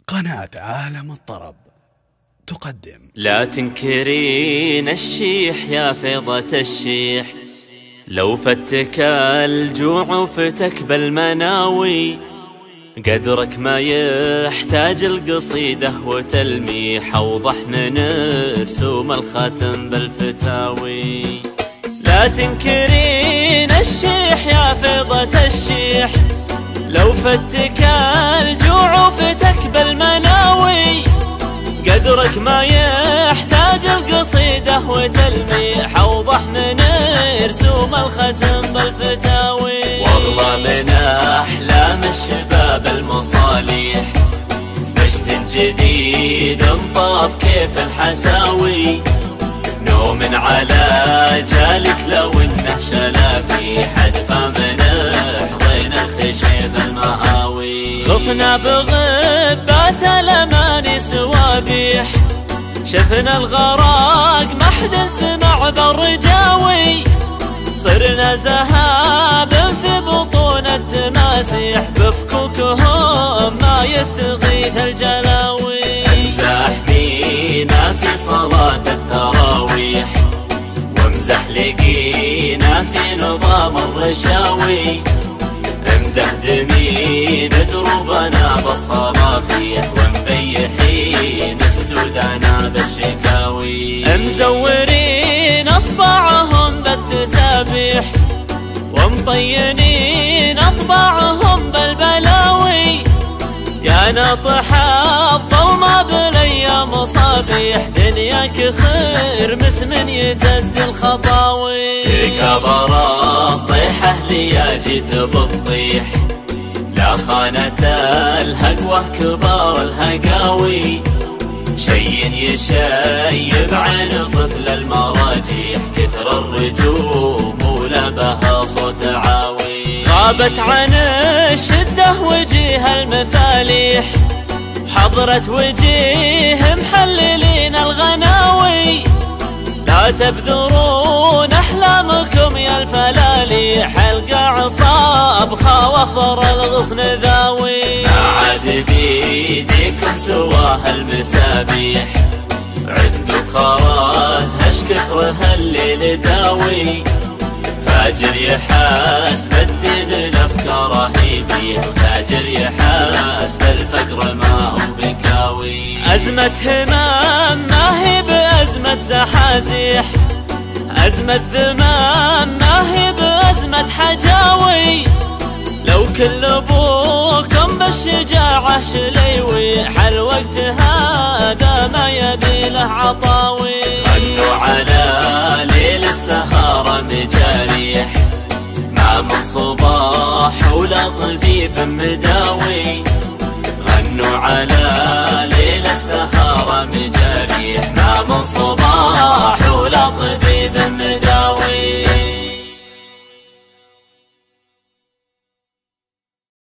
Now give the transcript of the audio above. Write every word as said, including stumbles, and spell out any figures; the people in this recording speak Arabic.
قناة عالم الطرب تقدم. لا تنكرين الشيح يا فيضة الشيح، لو فتك الجوع وفتك بالمناوي، قدرك ما يحتاج القصيدة وتلميح، أوضح من رسوم الخاتم بالفتاوي. لا تنكرين الشيح يا فيضة الشيح، لو فتك الجوع وفتك بالمناوي، قدرك ما يحتاج القصيدة وتلميح، أوضح من رسوم الختم بالفتاوي. والله من أحلام الشباب المصاليح، مشت جديد انطاب كيف الحساوي، نوم على جالك لو انه شلا في حدفه من حضين الخشيف المهاوي. غصنا بغبات الاماني سوابيح، شفنا الغراق ما حد سمع بالرجاوي، صرنا زهاب في بطون التماسيح، بفكوكهم ما يستغيث الجلاوي. امزح بينا في صلاة التراويح، وامزح لقينا في نظام الرشاوي، امدح دمين دروبنا بالصرافيح، ومبيحين سدودنا بالشكاوي. مزورين اصبعهم بالتسابيح، ومطينين اطباعهم بالبلاوي، يا ناطح الظلمة بالايام صبيح، دنياك خير مسمن يتد الخطاوي. تكبر الطيحة ليا جيت بالطيح، لا خانة الهقوة كبار الهقاوي، شي يشيب عين طفل المراجيح، كثر الرجوم ولا بها صوت عاوي. غابت عن الشدة وجيه المفاليح، حضرت وجيه محللين الغناوي، لا تبذرون أحلامكم يا الفلاليح، القى عصاب واخضر الغصن ذاوي. ما عاد بيديكم سواها المسابيح، عدوا خراز هش كثرها الليل داوي، فاجر يحاس بالدين الافكار هيبيه، وتاجر يحاس بالفقر ما هو بكاوي. أزمة همام ما هي بأزمة زحازيح، أزمة ذمام ما هي بأزمة حجاوي، لو كل ابوكم بالشجاعة شليوي، حل وقت هذا ما يبي له عطاوي. غنوا على ليل السهارة مجاريح، ما من صباح ولا طبيب مداوي، غنوا على ليل السهارة مجاريح، ما من صباح